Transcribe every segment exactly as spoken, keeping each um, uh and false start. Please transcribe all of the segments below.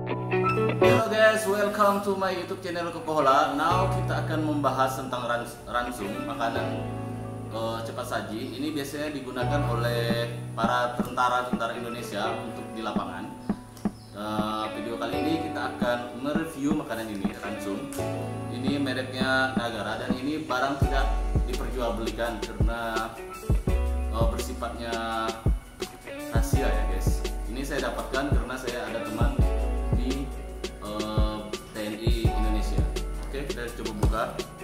Hello guys, welcome to my YouTube channel Kokohola. Now kita akan membahas tentang rans ransum, makanan uh, cepat saji. Ini biasanya digunakan oleh para tentara-tentara Indonesia untuk di lapangan. Uh, video kali ini kita akan mereview makanan ini, ransum. Ini mereknya Nagara dan ini barang tidak diperjualbelikan karena uh, bersifatnya rahasia ya guys. Ini saya dapatkan karena saya ada teman di uh, T N I Indonesia. Oke, kita coba buka.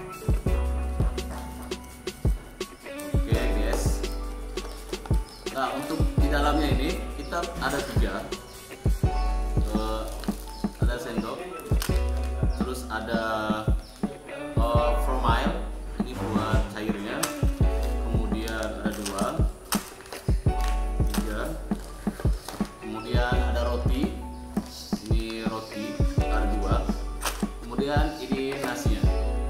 Oke guys. Nah, untuk di dalamnya ini kita ada tiga. Uh, ada sendok, terus ada uh, formile, ini buat cairnya. Kemudian ada dua. Kemudian ada roti, ini roti ada dua. Kemudian ini nasinya,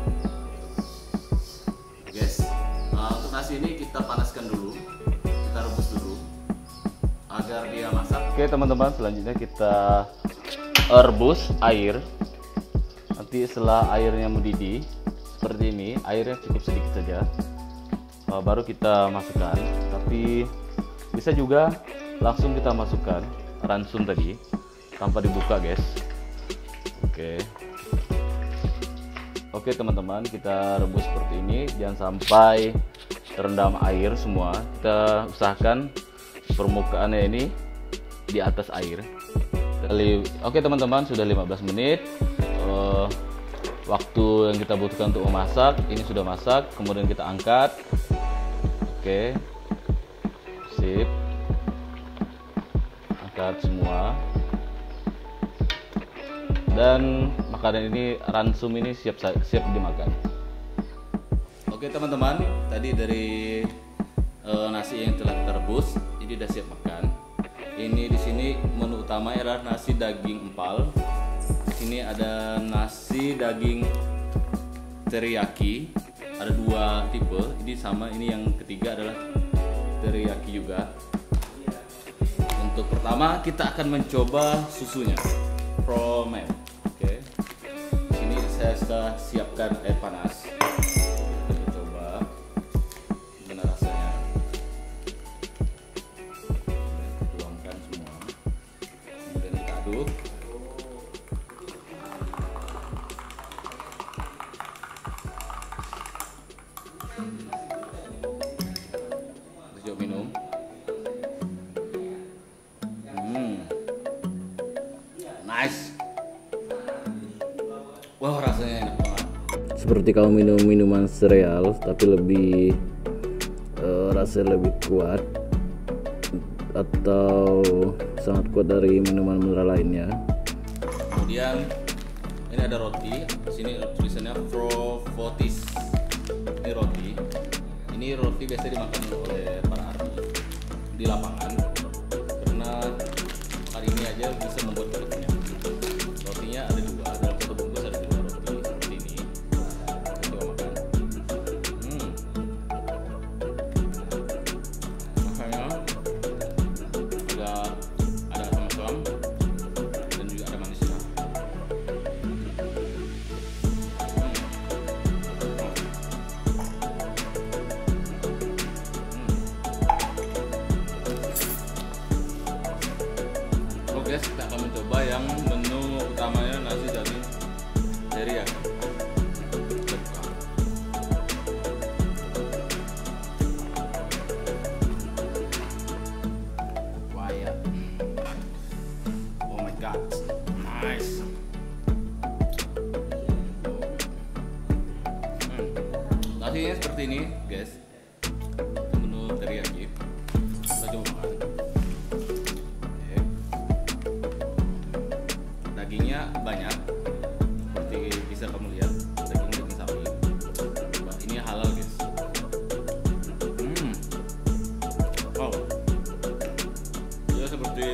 guys. Uh, untuk nasi ini kita panaskan dulu, kita rebus dulu agar dia masak. Oke teman-teman, selanjutnya kita rebus air. Nanti setelah airnya mendidih seperti ini, airnya cukup sedikit saja, uh, baru kita masukkan. Tapi bisa juga langsung kita masukkan ransum tadi tanpa dibuka guys. Oke Oke teman-teman, kita rebus seperti ini, jangan sampai terendam air semua. Kita usahakan permukaannya ini di atas air. Oke teman-teman, sudah lima belas menit. uh, Waktu yang kita butuhkan untuk memasak ini sudah masak. Kemudian kita angkat. Oke, sip, angkat semua. Dan makanan ini, ransum ini siap siap dimakan. Oke teman-teman, tadi dari uh, nasi yang telah kita rebus, ini sudah siap makan. Ini di sini menu utama adalah nasi daging empal. Di sini ada nasi daging teriyaki. Ada dua tipe, ini sama, ini yang ketiga adalah teriyaki juga. Untuk pertama kita akan mencoba susunya, Promel. Oke, ini saya sudah siapkan air panas. Kita coba gimana rasanya. Tuangkan semua, kemudian kita aduk. Kita coba minum. Nice. Wah, rasanya enak banget. Seperti kamu minum minuman sereal, tapi lebih uh, rasanya lebih kuat atau sangat kuat dari minuman mineral lainnya. Kemudian ini ada roti. Di sini tulisannya Provotis. Ini roti. Ini roti biasa dimakan oleh para army di lapangan karena hari ini aja bisa membuat perut kenyang. Rotinya ada dua, dalam satu bungkus ada dua roti seperti ini. Kita coba makan. Hmm. Rasanya ada ada asam-asam dan juga ada manisnya. Hmm. Hmm. Oke, kita akan mencoba yang menu utamanya, nasi daging teriyaki. Wah ya, oh my god, nice. Hmm. Nasinya seperti ini guys, menu teriyaki. Kita coba makan. Dagingnya banyak, seperti bisa kamu lihat, daging daging sapi. Bah, ini halal guys. Hmm. Wow. Dia seperti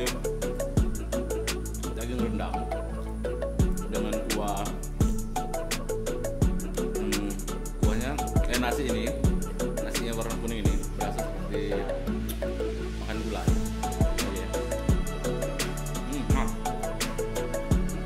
daging rendang dengan kuah. Hmm, kuahnya kayak nasi ini, nasinya warna kuning ini, berasa seperti makan gulai. Oh, yeah. Hmm,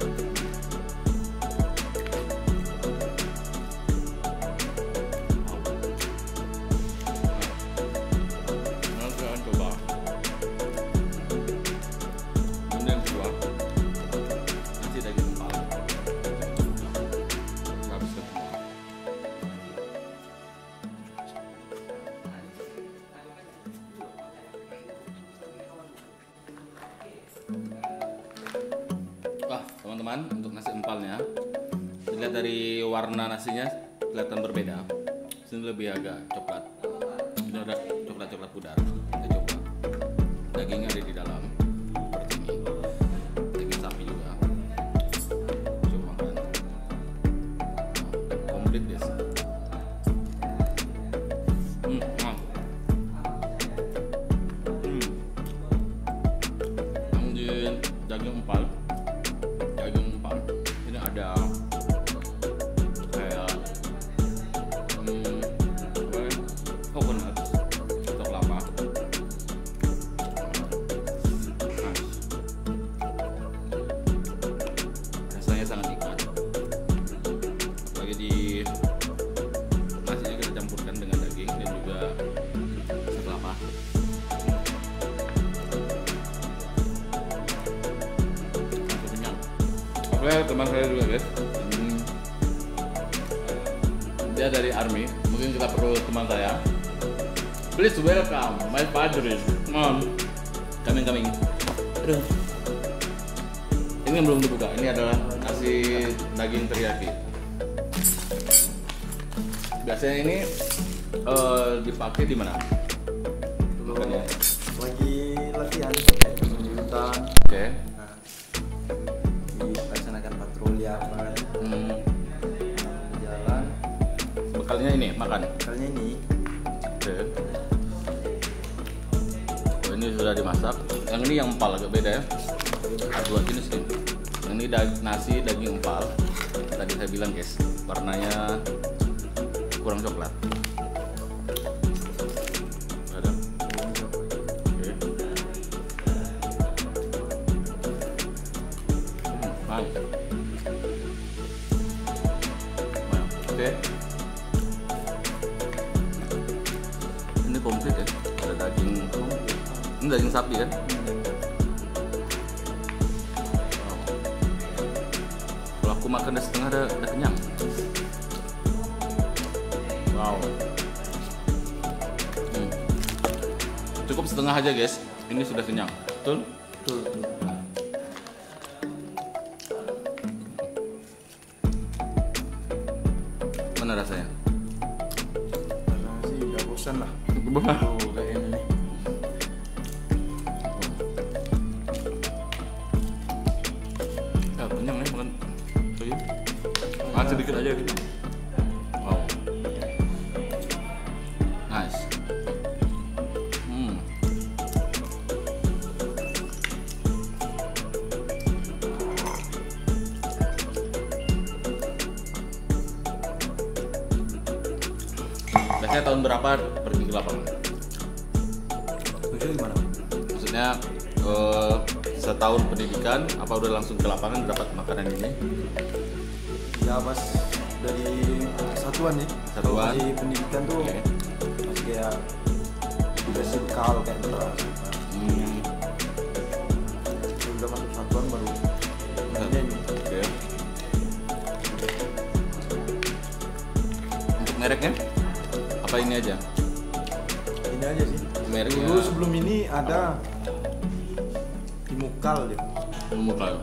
Wah teman-teman, untuk nasi empalnya dilihat dari warna nasinya kelihatan berbeda. Sini lebih agak coklat, ini ada coklat-coklat pudar. Kita coba. Dagingnya ada di dalam seperti ini, daging sapi juga. Coba makan. Komplit guys. Hmm, hmm. Hmm. Yang di daging empal, daging empal ini ada kayak hmm, apa ya? Coconut atau kelapa. Rasanya sangat nikmat. Apalagi di nasinya kita campurkan dengan daging dan juga kelapa. Langsung kenyang. Oke, teman saya juga guys. Hmm. Dia dari Army. Mungkin kita perlu teman saya. Please welcome my padre. Mom, coming coming. Aduh. Ini yang belum dibuka. Ini adalah nasi daging teriyaki. Biasanya ini eh, dipakai di mana? Makannya. Lagi latihan di hutan. Oke. Nah, dilaksanakan patroli apa kan? Hmm. Di jalan. Bekalnya ini makan. Kalinya ini Oke. Oh, ini sudah dimasak. Yang ini yang empal agak beda ya. Ada dua jenis nih. Yang ini da- nasi daging empal. Tadi saya bilang guys, warnanya kurang coklat. Ada. Oke. Hmm, nice. Nah, oke. Ini komplit ya. Ada daging. Ini daging sapi kan? Kalau aku makan udah setengah udah, udah kenyang. Wow. Hmm. Cukup setengah aja guys. Ini sudah kenyang. Betul? tuh. Mana rasanya? Karena sih udah bosan lah. Tuh kayak ini nih. Ya kenyang nih makan. Tuh ya. Makan sedikit aja gitu. Wow. Nice. Hmm. Biasanya tahun berapa pergi ke lapangan? Tujuh gimana? Maksudnya eh, setahun pendidikan apa udah langsung ke lapangan dapat makanan ini? Ya pas dari satuan nih. Kalau Satuan. masih pendidikan tuh Oke. masih kayak dikasih bekal kayak beras. Hmm. Udah masuk satuan baru. Makanya ini. Oke. Untuk mereknya apa ini aja? Ini aja sih. Mereknya Dulu sebelum ini ada Imukal dia. Muka.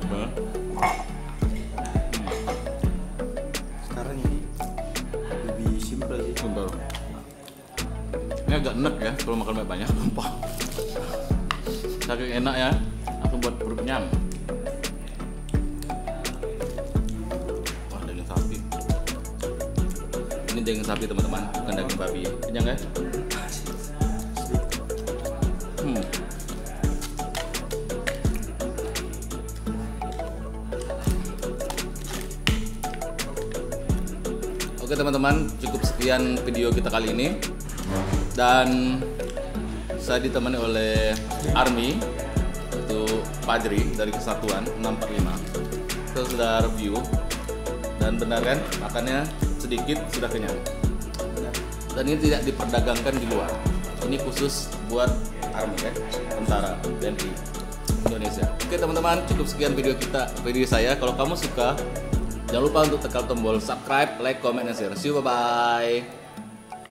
Sekarang ini lebih simpel sih. Bentar. Ini agak enak ya kalau makan banyak banyak. Saking enak ya, aku buat perut kenyang. Wah, daging sapi. Ini daging sapi teman-teman, bukan daging babi. Kenyang kan? Hmm. Oke teman-teman, cukup sekian video kita kali ini. Dan saya ditemani oleh Army, itu Padri dari Kesatuan enam empat lima. Kita sudah review dan benar kan, makannya sedikit sudah kenyang. Dan ini tidak diperdagangkan di luar. Ini khusus buat Army kan, tentara T N I Indonesia. Oke teman-teman, cukup sekian video kita, video saya. Kalau kamu suka, jangan lupa untuk tekan tombol subscribe, like, comment, dan share. See you, bye-bye.